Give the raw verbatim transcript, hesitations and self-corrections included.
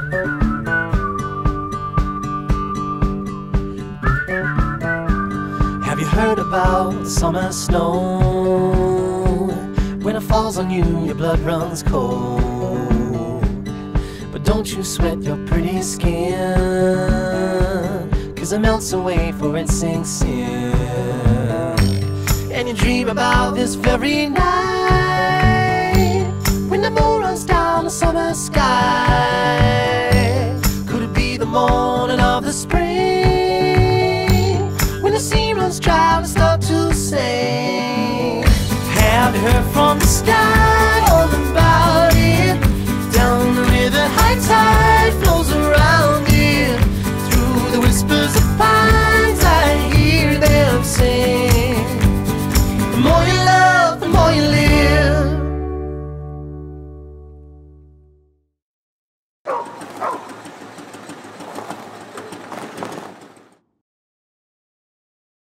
Have you heard about the summer snow? When it falls on you, your blood runs cold. But don't you sweat your pretty skin, 'cause it melts away for it sinks in. And you dream about this very night, when the moon runs down the summer sky.